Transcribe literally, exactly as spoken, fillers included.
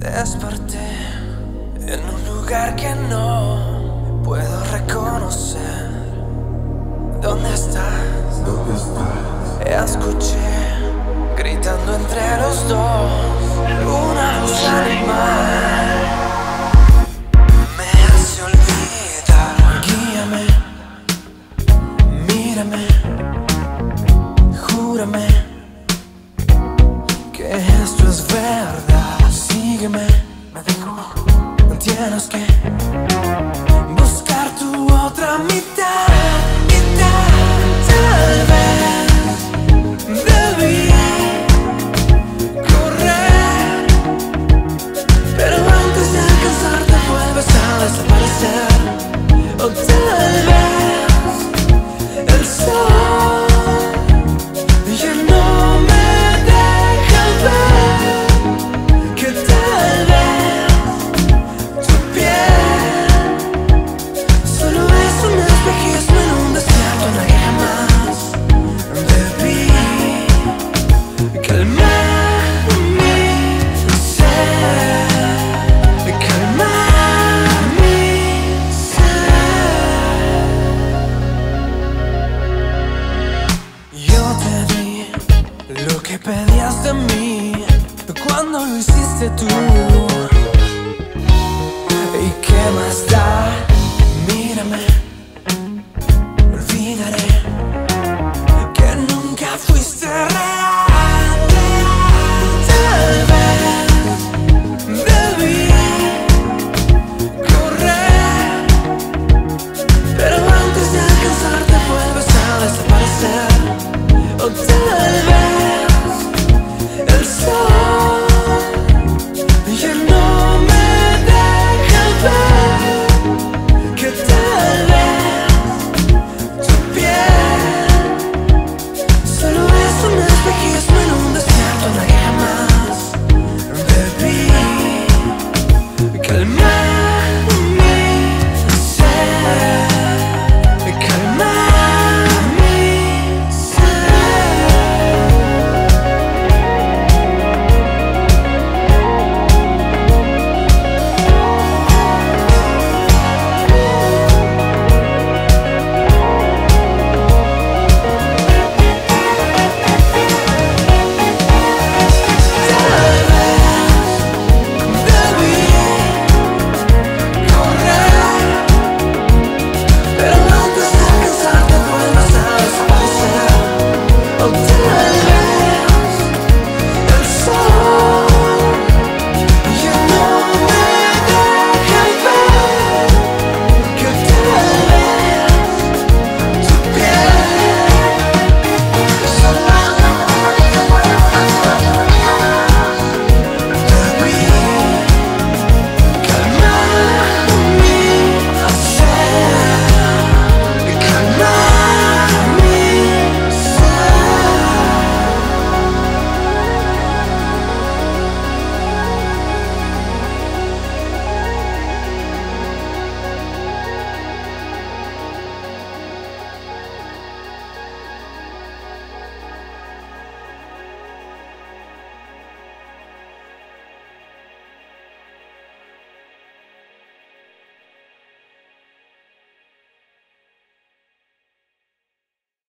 Desperté en un lugar que no puedo reconocer. ¿Dónde estás? ¿Dónde estás? Escuché gritando entre los dos una voz animal. Me hace olvidar. Guíame, mírame, júrame que esto es verdad. Sígueme, me dijo, tienes que buscar tu otra mitad. Mitad, tal vez debí correr, pero antes de alcanzarte vuelves a desaparecer. O tal vez el sol ya no me deja ver que tal vez tu piel solo es un espejismo en un desierto en el que jamás debí calmar mi ser, calmar mi ser. Yo te di lo que pedías de mí cuando lo hiciste tú. ¿Y qué más da? Mírame, olvidaré que nunca fuiste real.